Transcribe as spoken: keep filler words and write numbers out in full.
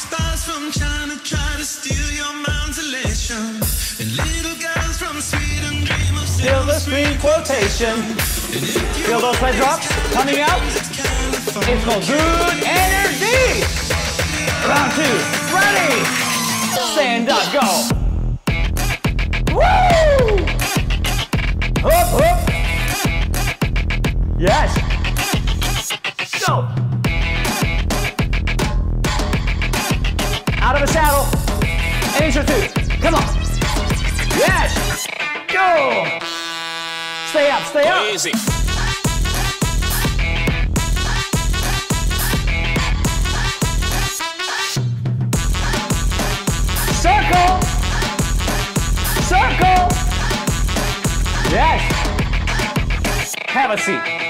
stars from China try to steal your mind's elation, and little girls from Sweden dream of Feel the screen quotation. Feel those leg drops coming out. It's called good energy. Round two, ready. Stand up, go. Woo! Hook, hook. Yes. Go. Out of the saddle. And your two. Come on. Yes. Go. Stay up, stay up. Easy. Circle. Circle. Yes. Have a seat.